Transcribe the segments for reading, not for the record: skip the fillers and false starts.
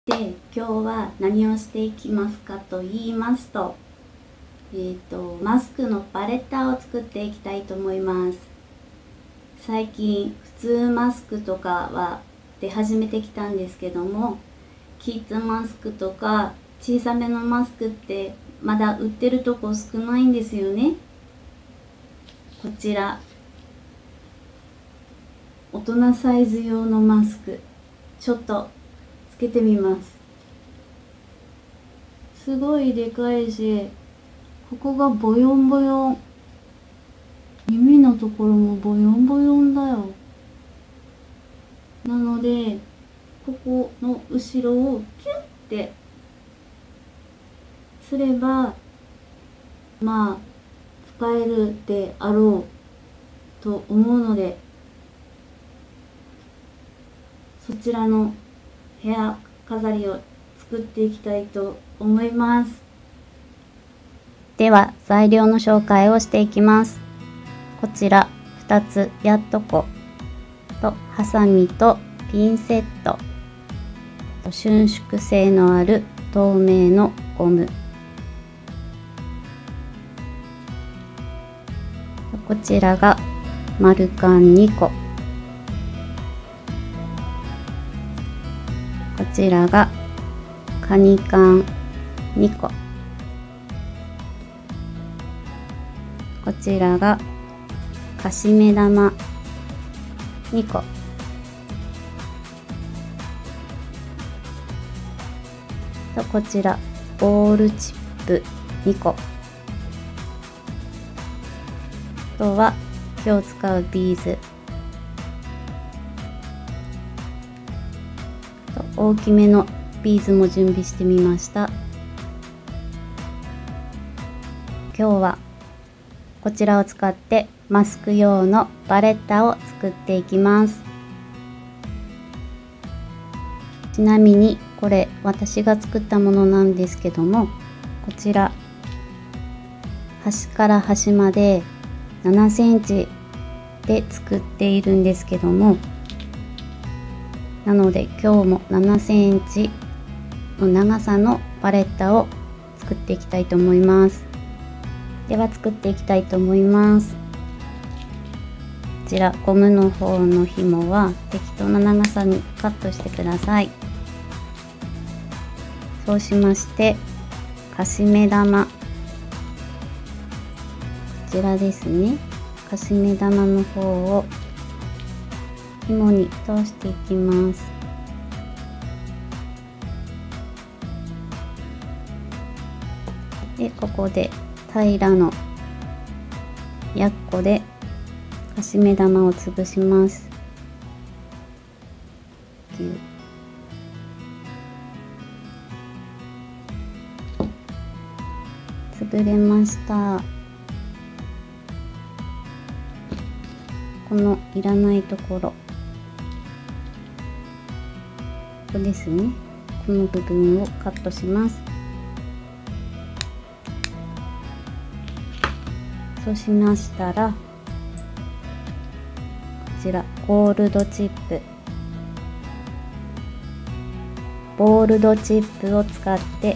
で、今日は何をしていきますかと言いますと、マスクのパレッタを作っていきたいと思います。最近普通マスクとかは出始めてきたんですけども、キッズマスクとか小さめのマスクってまだ売ってるとこ少ないんですよね。こちら大人サイズ用のマスク、ちょっとつけてみます。すごいでかいし、ここがボヨンボヨン、耳のところもボヨンボヨンだよ。なのでここの後ろをキュッてすればまあ使えるであろうと思うので、そちらの部屋飾りを作っていきたいと思います。では材料の紹介をしていきます。こちら2つやっとことハサミとピンセット、伸縮性のある透明のゴム、こちらが丸缶2個、こちらがカニ缶2個、こちらがかしめ玉2個、とこちらボールチップ2個、あとは今日使うビーズと大きめのビーズも準備してみました。今日はこちらを使ってマスク用のパレッタを作っていきます。ちなみにこれ私が作ったものなんですけども、こちら端から端まで7センチで作っているんですけども、なので今日も7センチの長さのパレッタを作っていきたいと思います。では作っていきたいと思います。こちらゴムの方の紐は適当な長さにカットしてください。そうしましてかしめ玉、こちらですね、かしめ玉の方を紐に通していきます。でここで平らのやっこでかしめ玉を潰します。潰れました。このいらないところ、ここですね、この部分をカットします。そうしましたらこちらゴールドチップ、ボールドチップを使って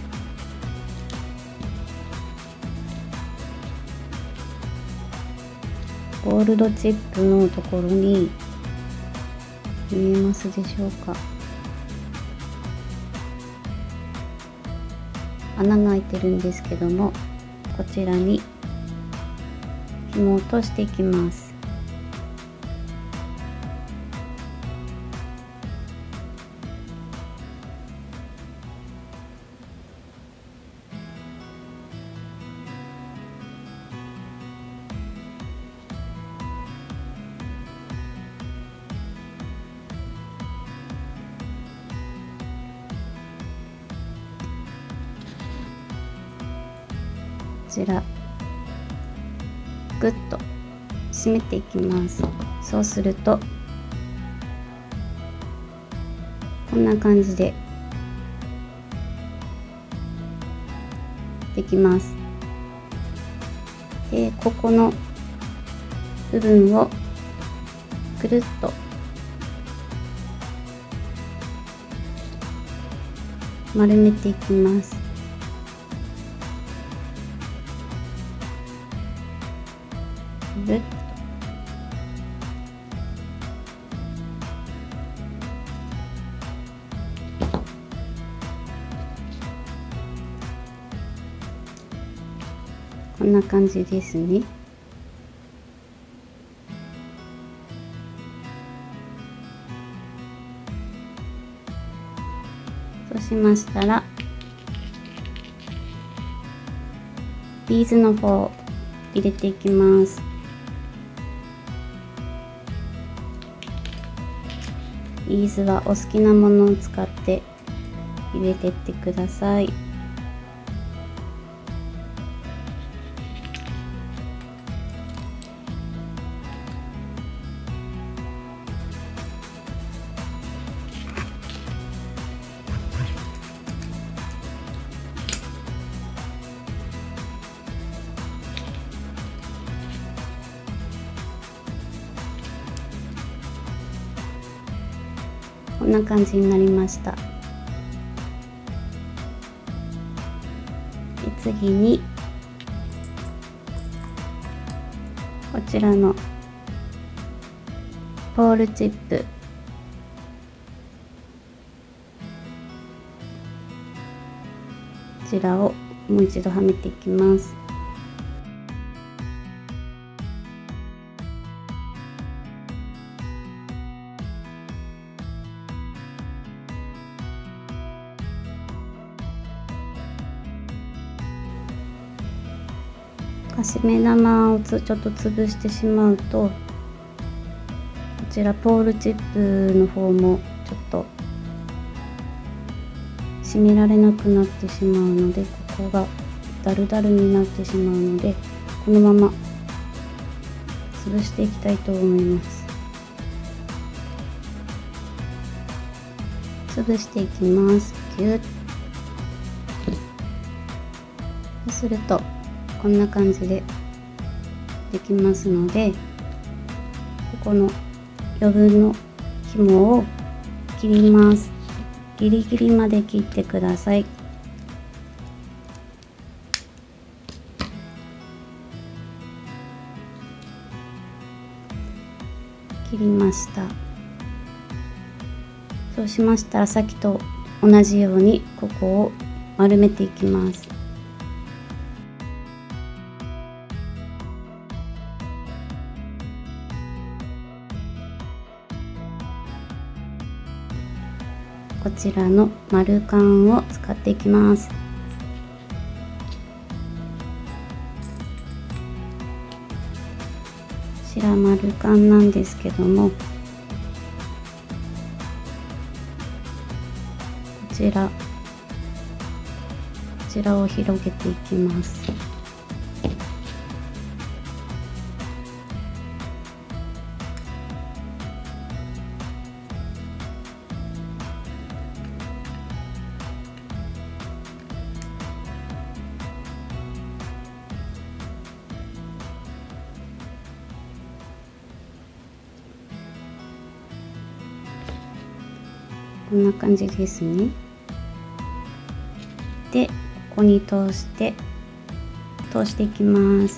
ゴールドチップのところに見えますでしょうか、穴が開いてるんですけども、こちらに紐を落としていきます。こちらぐっと締めていきます。そうするとこんな感じでできます。でここの部分をくるっと丸めていきます。ぐるっと。こんな感じですね。そうしましたらビーズの方入れていきます。ビーズはお好きなものを使って入れてってください。こんな感じになりました。次にこちらのポールチップ、こちらをもう一度はめていきます。しめ玉をちょっと潰してしまうと、こちらポールチップの方もちょっと締められなくなってしまうので、ここがダルダルになってしまうので、このまま潰していきたいと思います。潰していきます。ギュッ。そうするとこんな感じでできますので、ここの余分の紐を切ります。ギリギリまで切ってください。切りました。そうしましたら、さっきと同じようにここを丸めていきます。こちらの丸カンを使っていきます。こちら丸カンなんですけども、こちらを広げていきます。こんな感じですね。で、ここに通していきます。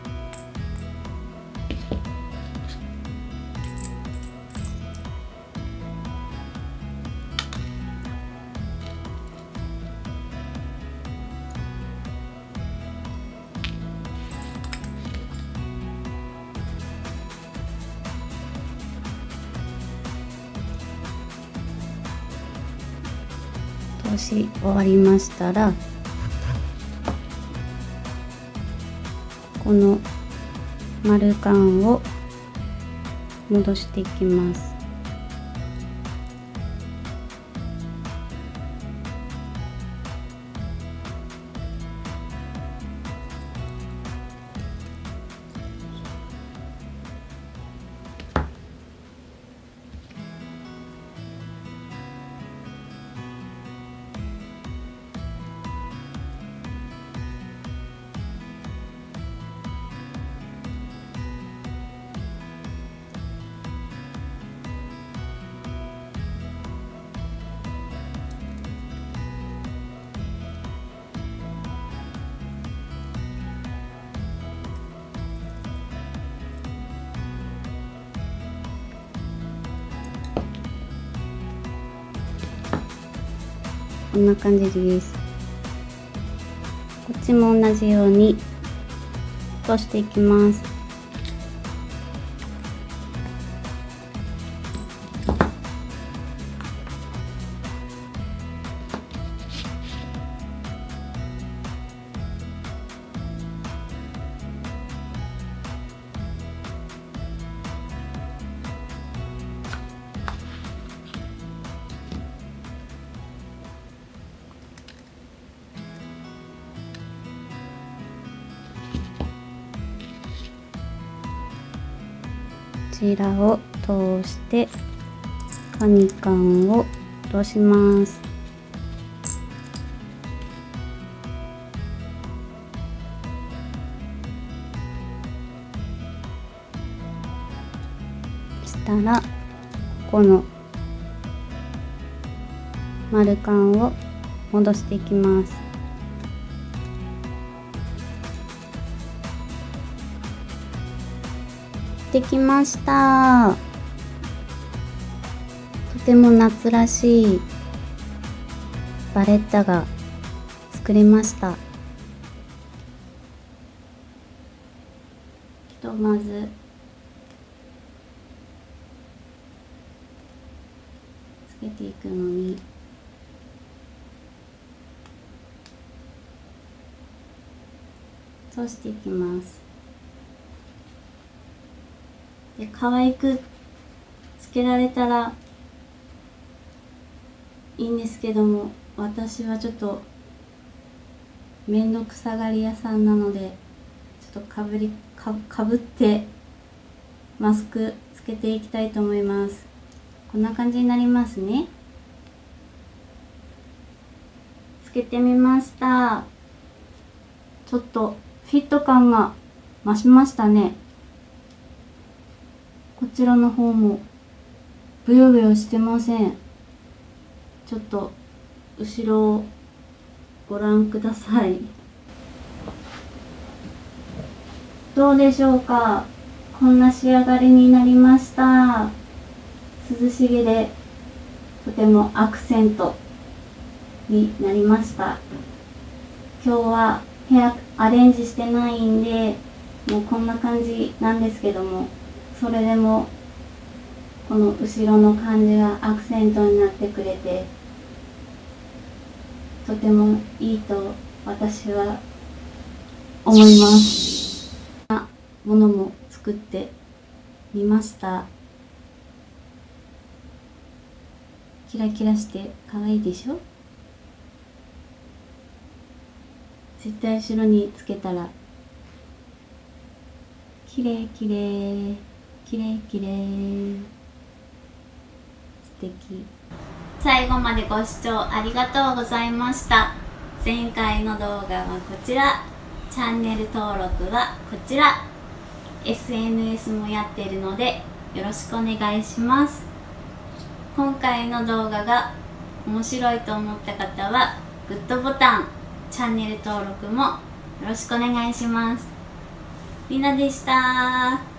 通し終わりましたら、この丸カンを戻していきます。 こんな感じです。こっちも同じように落としていきます。こちらを通してカニ缶を落とします。そしたらここの丸缶を戻していきます。できました。とても夏らしいバレッタが作れました。まずつけていくのに通していきます。で、可愛くつけられたらいいんですけども、私はちょっとめんどくさがり屋さんなので、ちょっとかぶってマスクつけていきたいと思います。こんな感じになりますね。つけてみました。ちょっとフィット感が増しましたね。こちらの方もブヨブヨしてません。ちょっと後ろをご覧ください。どうでしょうか。こんな仕上がりになりました。涼しげでとてもアクセントになりました。今日は部屋アレンジしてないんで、もうこんな感じなんですけども、それでもこの後ろの感じがアクセントになってくれて、とてもいいと私は思います。ものも作ってみました。キラキラして可愛いでしょ。絶対後ろにつけたらきれいきれいきれいきれい、素敵。最後までご視聴ありがとうございました。前回の動画はこちら、チャンネル登録はこちら、 SNS もやっているのでよろしくお願いします。今回の動画が面白いと思った方はグッドボタン、チャンネル登録もよろしくお願いします。りなでした。